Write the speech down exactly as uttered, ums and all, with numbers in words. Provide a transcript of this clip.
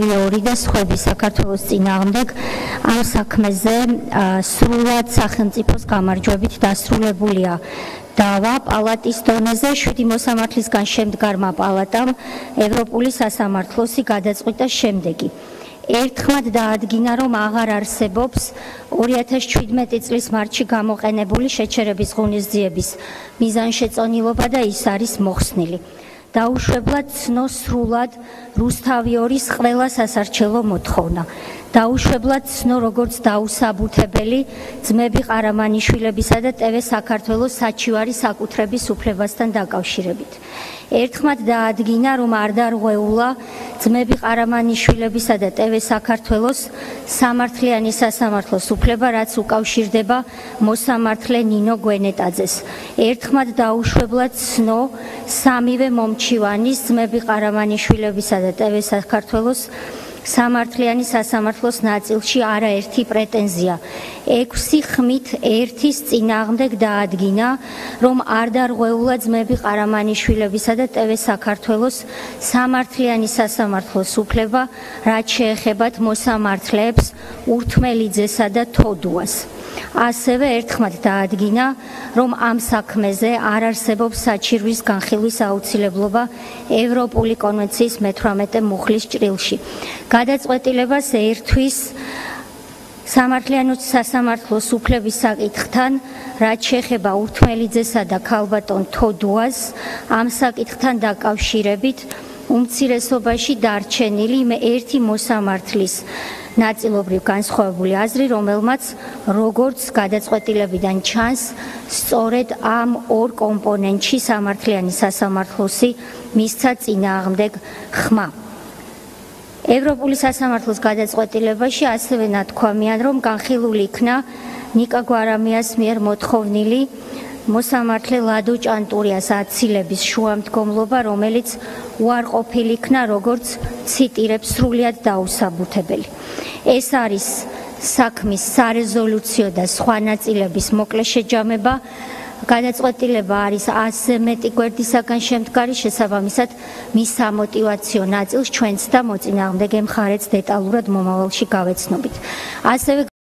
ორი და სხვები საქართველოს წინააღმდეგ ამ საქმეზე სრულად სახელმწიფოს გამარჯვებით დასრულებულია დავა პალატის დონეზე შვიდი მოსამართლისგან შემდგარმა პალატამ ევროპული სასამართლოსი გადაწყვიტა შემდეგი. ერთხმად დაადგინა, რომ აღარ არსებობს ორი ათას ჩვიდმეტი წლის მარტში გამოყენებული შეჩერების ღონისძიების მიზანშეწონილობა და ის არის მოხსნილი. დაუშვებლად ცნო სრულად რუსთავი ორის ყველა სასარჩელო მოთხოვნა. დაუშვებლად ცნო როგორც დაუსაბუთებელი ძმები ყარამანიშვილებისა და ტევ საქართველოს საჩივარი საკუთრების უფლებასთან დაკავშირებით. ერთხმად დაადგინა, რომ არ დარღვეულა ძმები ყარამანიშვილებისა და ტევ საქართველოს სამართლიანი სასამართლოს უფლება, რაც უკავშირდება მოსამართლე ნინო გვენეტაძეს. ერთხმად დაუშვებლად ცნო სამივე მომჩივანის ძმები ყარამანიშვილებისა და ტევ საქართველოს სამართლიანი სასამართლოს ნაწილში არაერთი პრეტენზია. ექვსი ხმით ერთის წინააღმდეგ დაადგინა, რომ არ დარღვეულა ძმები ყარამანიშვილებისა და ტევ საქართველოს სამართლიანი სასამართლოს უფლება, რაც შეეხებათ მოსამართლეებს ურთმელიძესა და თოდუას. ასევე ერთხმად დაადგინა, რომ ამ საქმეზე არ არსებობს საჩირვის განხილვის აუცილებლობა ევროპული კონვენციის მეთვრამეტე მუხლის ჭრილში. გადაწყვეტილებას ერთვის სამართლიანი სასამართლოს უფლების საკითხთან, რაც შეეხება ურთმელიძესა და ქალბატონ თოდუას, ამ საკითხთან დაკავშირებით უმცირესობაში დარჩენილი ერთი მოსამართლის ნაწილობრივ განსხვავებული აზრი, რომელმაც როგორც გადაწყვეტილებიდან ჩანს, სწორედ ამ ორ კომპონენტში სამართლიანი სასამართლოსი მისცა წინააღმდეგ ხმა. ევროპული სასამართლოს გადაწყვეტილებაში ასევე ნათქვამიან, რომ განხილული იქნა ნიკა გვარამიას მიერ მოთხოვნილი მოსამართლე ლადო ჭანტურიას აცილების შუამდგომლობა, რომელიც უარყოფილი იქნა, როგორც ციტირებს, სრულიად დაუსაბუთებელი. ეს არის საქმის სარეზოლუციო და სხვა ნაწილების მოკლე შეჯამება. გადაწყვეტილება არის ასზე მეტი გვერდისაგან შემდგარი, შესაბამისად მის სამოტივაციო ნაწილს ჩვენც და მოწინააღმდეგე მხარეც დეტალურად მომავალში გავეცნობით. ასევე